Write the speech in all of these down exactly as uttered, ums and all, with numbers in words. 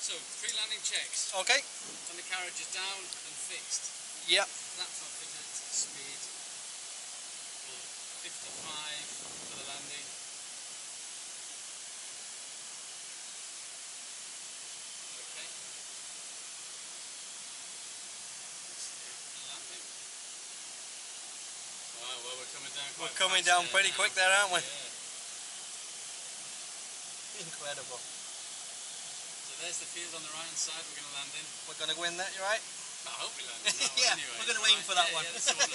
So, three landing checks. Okay. When the carriage is down and fixed. Yep. Flaps not fitted, speed. fifty-five for the landing. Okay. Landing. Wow, well we're coming down quite We're coming fast down there pretty now. quick there, aren't we? Yeah. Incredible. So there's the field on the right hand side we're going to land in. We're going to go in there, you right? I hope we land in that Yeah, one anyway. we're going to right? aim for that yeah, one. Yeah, that's the one.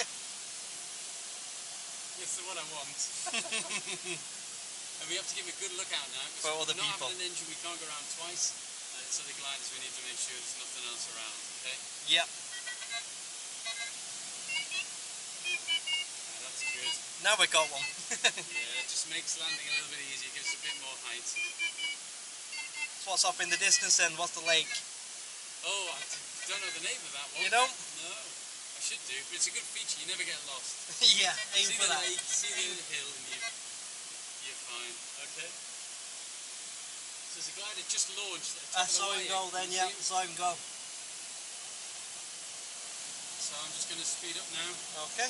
That's the one I want. And we have to give a good look out now. For other not people. having an engine, we can't go around twice. Uh, so the gliders, we need to make sure there's nothing else around. Okay. Yep. Yeah, that's good. Now we got one. Yeah, it just makes landing a little bit easier. Gives us a bit more height. So what's up in the distance then? What's the lake? Oh, I don't know the name of that one. You don't? No. I should do, but it's a good feature. You never get lost. Yeah, aim see for the that. lake, see the hill, and you, you're fine. Okay. So there's a glider just launched. I saw him go then, yeah, saw him go. So I'm just going to speed up now. Okay.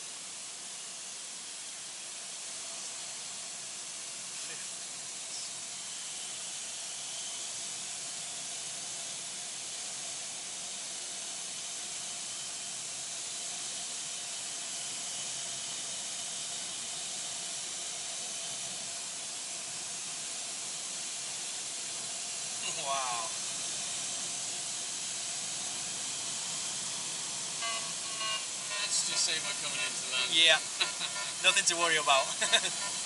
Wow. Let's just say we're coming into land. Yeah, nothing to worry about.